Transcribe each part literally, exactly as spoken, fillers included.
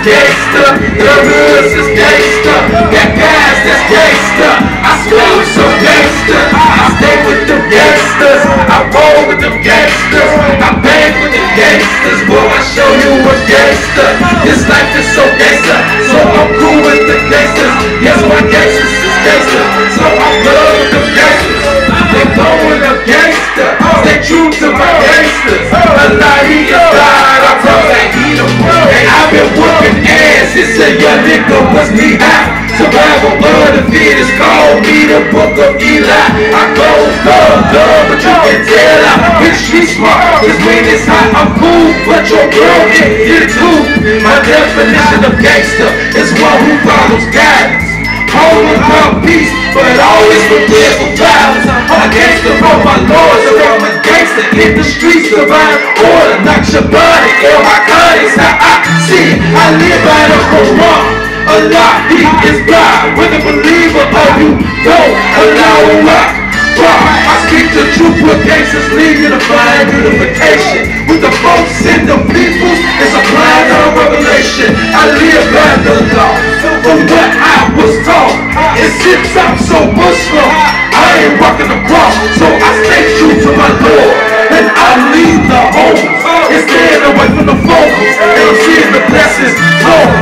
gangsta, the hoods is gangsta. Got guys that's gangsta, I swear I'm so gangsta. I stay with them gangsters, I roll with them gangsters, I bang with them gangsters. Boy, I show you a gangsta. This life is so gangsta, so I'm cool with the gangsters. Yes, my gangsters is gangsta, so I'm love with them gangsters. They going up gangsta, stay true to my gangsters. Allah, he is God, I promise that he the one. And I've been whooping ass since a young nigga was knee high. Survival of the fittest, call me the book of Eli. I go love, love, but you can tell I'm pretty street smart. Cause when it's hot, I'm cool, but your girl ain't here too. My definition of gangster is one who follows guidance. Home about peace, but always prepared for violence. I'm a gangster from my lords, so I'm a gangster in the streets. Divine order, knock your body, ill my cutties, how I see it. I live by the Quran. Allah, he is God. When the believer of you don't allow a rock. I speak the truth with gangsters, leave unifying unification. With the folks and the peoples, it's a plan of revelation. I live by the law, from what I was taught. And since I'm so Muslim, I ain't walking the cross. So I stay true to my Lord, and I leave the homes instead away from the focus. And I'm seeing the blessings flow.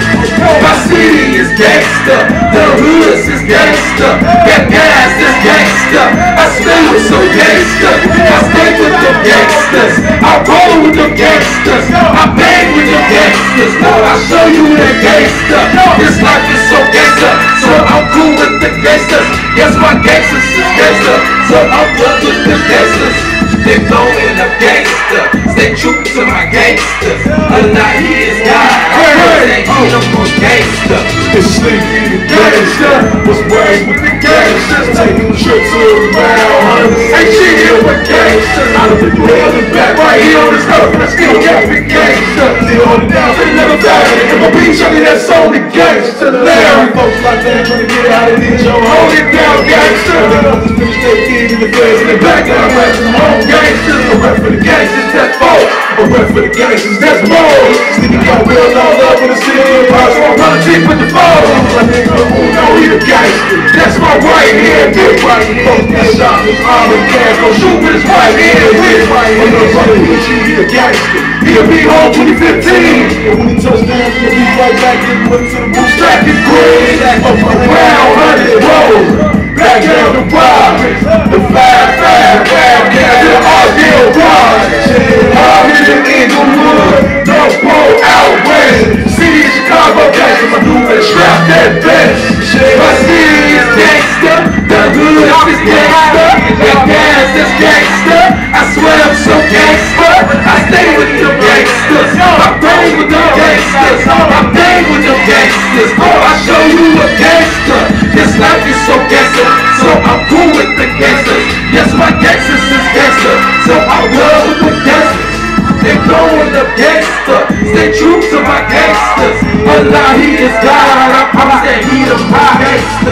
My city is gangsta, the hoods is gangsta, got guys that's gangsta. I stay with some gangsters, I stay with them gangsters, I roll with them gangsters, I bang with them gangsters. I show you that gangsta. This life is so gangsta, so I'm cool with the gangsters. Yes, my gangsters is gangsta, so I'm love with the gangsters. They're going up gangsta, stay true to my gangsters. Allah, he is God. I heard that he the most gangsta. It's sleepy the gangsta, was raised with the gangsters, taking trips around. Ain't shit here with gangsters. Out of the hell and back, Right here on this earth, I still got the gangsta. still on the down, They never died. If my beat shot me, that's only gangsta. Larry, folks like that trying to get it out of these yo. hold it down, gangsta. They don't just finish their kid in the face in the back of the rap from home. Gangsters, a rep for the gangsters, that's false. A rap for the gangsters, that's bold. Sticky got real all up in the city of Bronx. So I'm running deep with the phone. Like nigga, who know he the gangster? That's my right hand, big right hand. Folks that shot his arm and gas, go shoot. Shoot with his right hand, big right On the hand. brother, he a gangster. He'll be home twenty fifteen. And when he touched down, he'll be right back in with to the booth. Stacking green, up around hundred rows. Back down the robberies. The five, five, five, down to the Argyle robberies. All in the Inglewood, North Pole, out west. City of Chicago, gangsters, I do it, strap that vest. My city is gangsta, the hood is gangsta. Got guys that's gangsta, I swear I'm so gangsta. I stay with them gangsters, I bang with them gangsters, I bang with them gangsters. I show you a gangster, this life is so gangsta, so I'm cool with the gangsters. Yes, my gangsters is gangsta, so I love with the gangsters. They're going up gangsta, stay true to my gangsters. Allah, he is God, I promise that he the my gangster.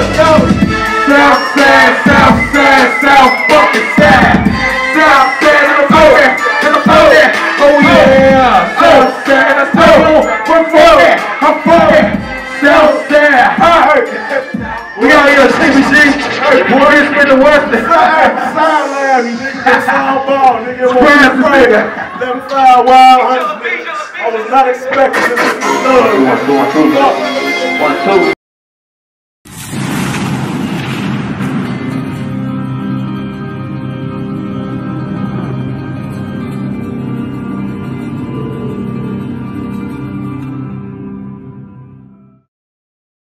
South side, south side, south fucking side. South side, and I'm over there, and I'm over there. Oh yeah, south side, and I'm over from there, I'm from there. South side, alright. We out here, C B C, boy, Smith-N-Wessin. Sound Larry, nigga. That's all ball, nigga. Square the nigga. Them five wild hunters, nigga. I was not expecting this. One, two.